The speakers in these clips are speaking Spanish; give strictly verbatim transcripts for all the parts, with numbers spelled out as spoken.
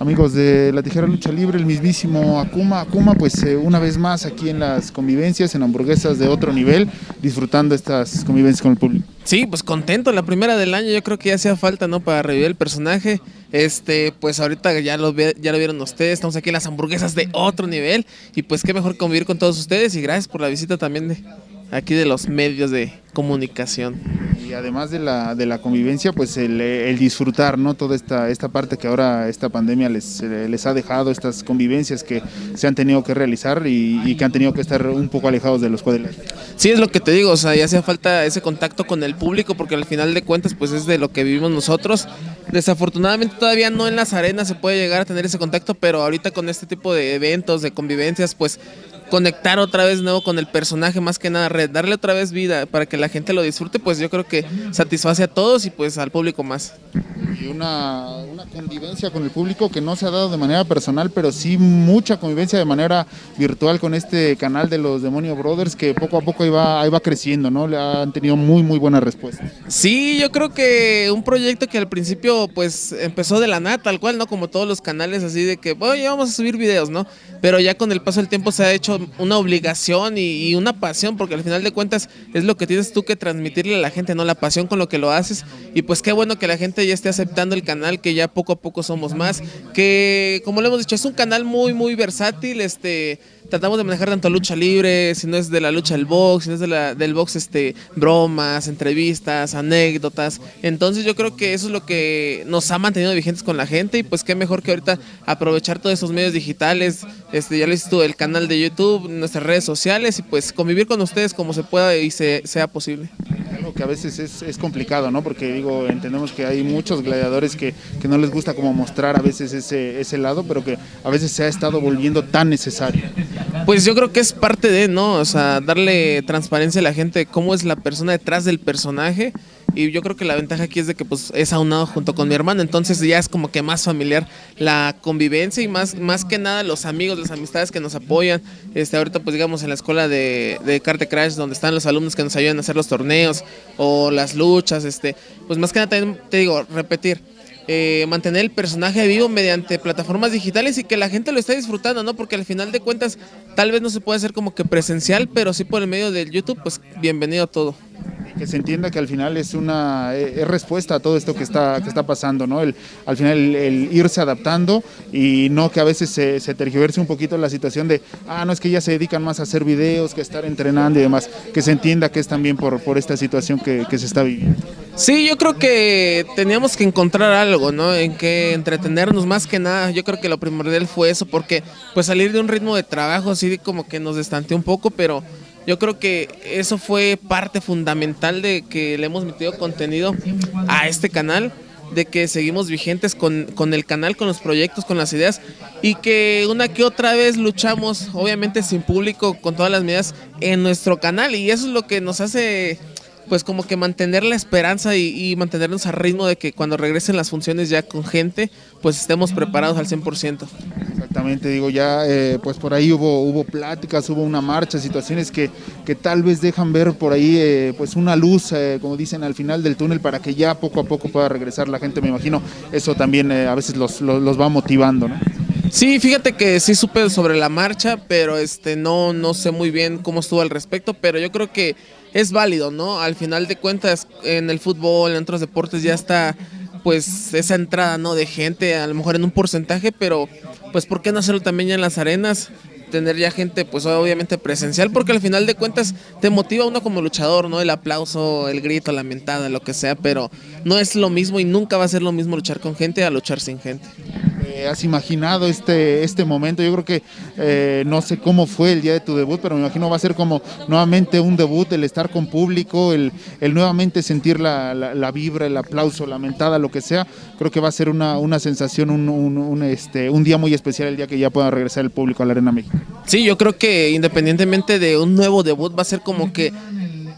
Amigos de La Tijera Lucha Libre, el mismísimo Akuma. Akuma, pues eh, una vez más aquí en las convivencias, en hamburguesas de otro nivel, disfrutando estas convivencias con el público. Sí, pues contento, la primera del año, yo creo que ya hacía falta, ¿no? Para revivir el personaje. Este, pues ahorita ya lo, ya lo vieron ustedes, estamos aquí en las hamburguesas de otro nivel. Y pues qué mejor convivir con todos ustedes y gracias por la visita también de aquí de los medios de comunicación. Y además de la, de la convivencia, pues el, el disfrutar, ¿no? Toda esta, esta parte que ahora esta pandemia les, les ha dejado, estas convivencias que se han tenido que realizar y, y que han tenido que estar un poco alejados de los cuadriláteros. Sí, es lo que te digo, o sea, ya hacía falta ese contacto con el público porque al final de cuentas pues es de lo que vivimos nosotros. Desafortunadamente todavía no en las arenas se puede llegar a tener ese contacto, pero ahorita con este tipo de eventos, de convivencias, pues conectar otra vez nuevo con el personaje, más que nada, darle otra vez vida para que la gente lo disfrute, pues yo creo que satisface a todos y pues al público más. Y una, una convivencia con el público que no se ha dado de manera personal, pero sí mucha convivencia de manera virtual con este canal de los Demonio Brothers, que poco a poco ahí va, ahí va creciendo, ¿no? Le han tenido muy muy buena respuesta. Sí, yo creo que un proyecto que al principio pues empezó de la nada, tal cual, ¿no? Como todos los canales así de que, bueno, ya vamos a subir videos, ¿no? Pero ya con el paso del tiempo se ha hecho una obligación y, y una pasión, porque al final de cuentas es lo que tienes tú que transmitirle a la gente, ¿no? La pasión con lo que lo haces y pues qué bueno que la gente ya esté aceptando el canal, que ya poco a poco somos más, que como le hemos dicho, es un canal muy muy versátil, este... Tratamos de manejar tanto lucha libre, si no es de la lucha del box, si no es de la, del box, este, bromas, entrevistas, anécdotas. Entonces yo creo que eso es lo que nos ha mantenido vigentes con la gente y pues qué mejor que ahorita aprovechar todos esos medios digitales, este, ya lo hiciste tú, el canal de YouTube, nuestras redes sociales y pues convivir con ustedes como se pueda y se, sea posible. Algo que a veces es, es complicado, ¿no? Porque digo, entendemos que hay muchos gladiadores que, que no les gusta como mostrar a veces ese, ese lado, pero que a veces se ha estado volviendo tan necesario. Pues yo creo que es parte de, ¿no? O sea, darle transparencia a la gente, cómo es la persona detrás del personaje. Y yo creo que la ventaja aquí es de que pues es aunado junto con mi hermano, entonces ya es como que más familiar la convivencia y más, más que nada los amigos, las amistades que nos apoyan. Este, ahorita pues digamos en la escuela de, de Carte Crash, donde están los alumnos que nos ayudan a hacer los torneos o las luchas, este, pues más que nada también te digo, repetir. Eh, mantener el personaje vivo mediante plataformas digitales y que la gente lo esté disfrutando, ¿no? Porque al final de cuentas tal vez no se puede hacer como que presencial, pero sí por el medio del YouTube, pues bienvenido a todo. Que se entienda que al final es una es respuesta a todo esto que está que está pasando, ¿no? El, al final el, el irse adaptando y no que a veces se, se tergiverse un poquito la situación de, ah, no, es que ya se dedican más a hacer videos, que a estar entrenando y demás, que se entienda que es también por, por esta situación que, que se está viviendo. Sí, yo creo que teníamos que encontrar algo, ¿no? En que entretenernos más que nada. Yo creo que lo primordial fue eso, porque pues salir de un ritmo de trabajo así como que nos destanteó un poco, pero yo creo que eso fue parte fundamental de que le hemos metido contenido a este canal, de que seguimos vigentes con, con el canal, con los proyectos, con las ideas y que una que otra vez luchamos, obviamente sin público, con todas las medidas en nuestro canal y eso es lo que nos hace pues como que mantener la esperanza y, y mantenernos a ritmo de que cuando regresen las funciones ya con gente, pues estemos preparados al cien por ciento. Exactamente, digo, ya eh, pues por ahí hubo, hubo pláticas, hubo una marcha, situaciones que, que tal vez dejan ver por ahí eh, pues una luz, eh, como dicen, al final del túnel para que ya poco a poco pueda regresar la gente, me imagino, eso también eh, a veces los, los, los va motivando, ¿no? Sí, fíjate que sí supe sobre la marcha, pero este no, no sé muy bien cómo estuvo al respecto, pero yo creo que es válido, ¿no? Al final de cuentas, en el fútbol, en otros deportes ya está pues esa entrada, ¿no? De gente, a lo mejor en un porcentaje, pero pues ¿por qué no hacerlo también ya en las arenas? Tener ya gente pues obviamente presencial, porque al final de cuentas te motiva uno como luchador, ¿no? El aplauso, el grito, la mentada, lo que sea, pero no es lo mismo y nunca va a ser lo mismo luchar con gente a luchar sin gente. Eh, ¿Has imaginado este, este momento? Yo creo que eh, no sé cómo fue el día de tu debut, pero me imagino va a ser como nuevamente un debut, el estar con público, el, el nuevamente sentir la, la, la vibra, el aplauso, la mentada, lo que sea. Creo que va a ser una, una sensación, un, un, un, este, un día muy especial el día que ya pueda regresar el público a la Arena México. Sí, yo creo que independientemente de un nuevo debut va a ser como que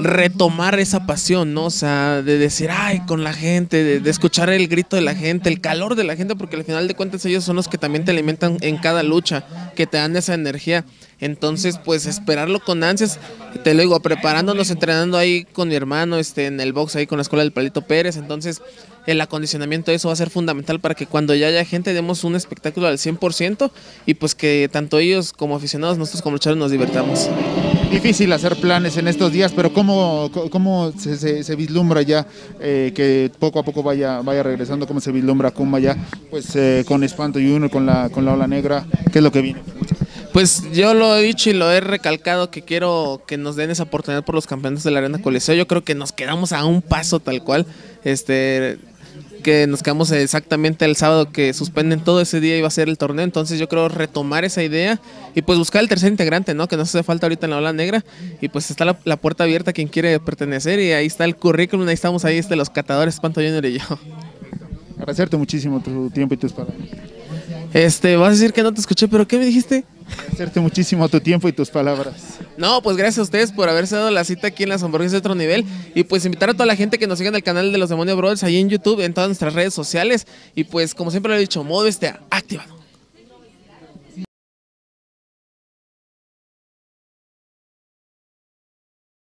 retomar esa pasión, ¿no? O sea, de decir, ay, con la gente, de, de escuchar el grito de la gente, el calor de la gente, porque al final de cuentas ellos son los que también te alimentan en cada lucha, que te dan esa energía. Entonces, pues esperarlo con ansias, te lo digo, preparándonos, entrenando ahí con mi hermano, este, en el box ahí con la escuela del Palito Pérez. Entonces, el acondicionamiento de eso va a ser fundamental para que cuando ya haya gente demos un espectáculo al cien por ciento y pues que tanto ellos como aficionados, nosotros como luchadores nos divertamos. Difícil hacer planes en estos días, pero ¿cómo, cómo se, se, se vislumbra ya eh, que poco a poco vaya, vaya regresando? ¿Cómo se vislumbra Kuma ya pues, eh, con Espanto Junior, con la, con la Ola Negra? ¿Qué es lo que viene? Pues yo lo he dicho y lo he recalcado que quiero que nos den esa oportunidad por los campeonatos de la Arena Coliseo. Yo creo que nos quedamos a un paso tal cual, este, que nos quedamos exactamente el sábado que suspenden todo ese día iba a ser el torneo. Entonces yo creo retomar esa idea y pues buscar el tercer integrante, ¿no? Que nos hace falta ahorita en la Ola Negra y pues está la, la puerta abierta a quien quiere pertenecer y ahí está el currículum, ahí estamos ahí este, los catadores Espanto Junior y yo. Agradecerte muchísimo tu tiempo y tus palabras. Este, vas a decir que no te escuché, pero ¿qué me dijiste? Agradecerte muchísimo tu tiempo y tus palabras. No, pues gracias a ustedes por haberse dado la cita aquí en las hamburguesas de otro nivel y pues invitar a toda la gente que nos siga en el canal de los Demonio Brothers ahí en YouTube, en todas nuestras redes sociales y pues como siempre lo he dicho, modo este activado.